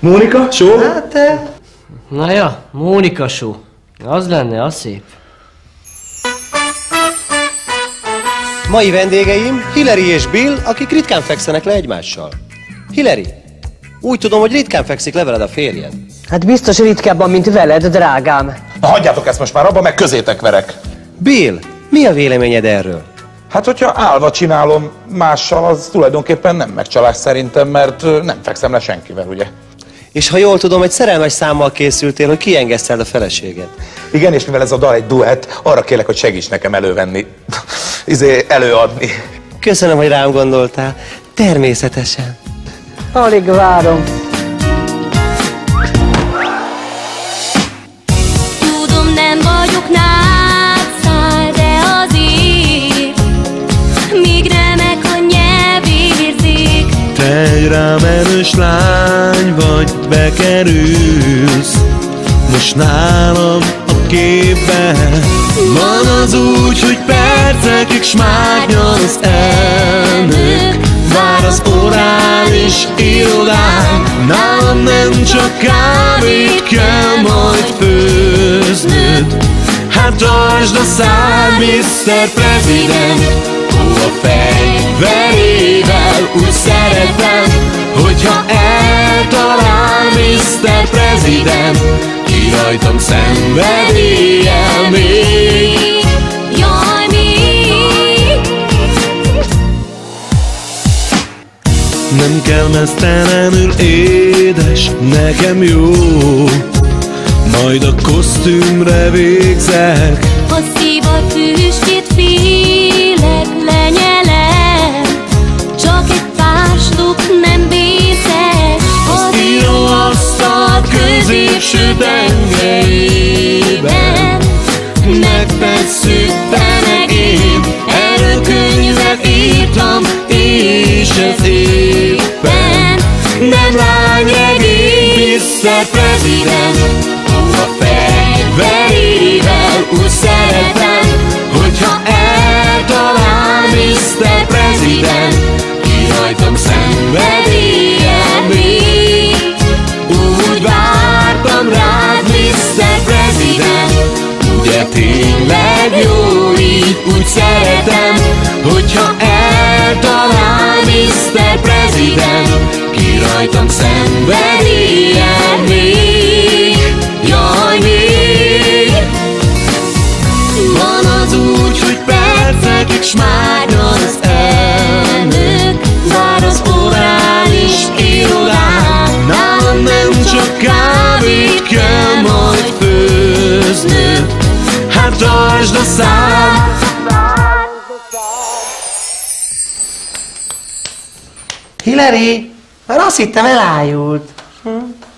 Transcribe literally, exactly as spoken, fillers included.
Mónika, só? Hát te... Na ja, Mónika só. Az lenne, az szép. Mai vendégeim Hillary és Bill, akik ritkán fekszenek le egymással. Hillary, úgy tudom, hogy ritkán fekszik le veled a férjed. Hát biztos ritkábban, mint veled, drágám. Na hagyjátok ezt most már abba, meg közétek verek. Bill, mi a véleményed erről? Hát, hogyha állva csinálom mással, az tulajdonképpen nem megcsalás szerintem, mert nem fekszem le senkivel, ugye? És ha jól tudom, egy szerelmes számmal készültél, hogy kiengeszteld a feleséget. Igen, és mivel ez a dal egy duett, arra kérlek, hogy segíts nekem elővenni, izé előadni. Köszönöm, hogy rám gondoltál. Természetesen. Alig várom. Tudom, nem vagyok nátszál, de azért még remek a nyelvérzék. Te egy rámenős lány vagy, bekerülsz most nálam a képbe. Van az úgy, hogy percekig smárnyal az elnök, vár az orális irodán. Nálam nem csak kávét kell majd főznöd. Hát tartsd a szád, miszter President, ó, a fegyverével úgy szeretem, hogyha eltalál miszter President, ki rajtam szenvedéllyel még. Jaj, még. Nem kell mesztelenül édes, nekem jó, majd a kosztümre végzek. A szív a tüskét félek, lenyelem, csak egy pár sluk nem vészes. Az íróasztal középső tengelyében megtesszük te meg én. Erről könyvet írtam, és ez éppen nem lányegény. miszter President, ó, a fegyverével úgy szeretem, hogyha eltalál miszter President, ki rajtam szenvedéllyel még. Úgy vártam rád, miszter President, ugye tényleg jó, így úgy szeretem, hogyha eltalál miszter President, ki rajtam szenvedéllyel még. Jaj, még. Van az úgy, hogy percekig smárnyal az elnök, vár az orális irodán. Nálam nem csak kávét kell majd főznöd. Hát tartsd a szád. Hillary, már azt hittem elájult. Hm?